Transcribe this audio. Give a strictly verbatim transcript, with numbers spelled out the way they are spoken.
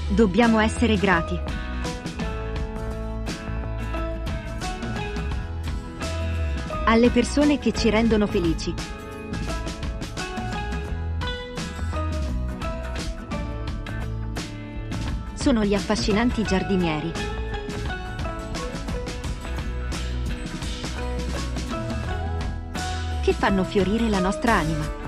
Dobbiamo essere grati. Alle persone che ci rendono felici. Sono gli affascinanti giardinieri. Che fanno fiorire la nostra anima.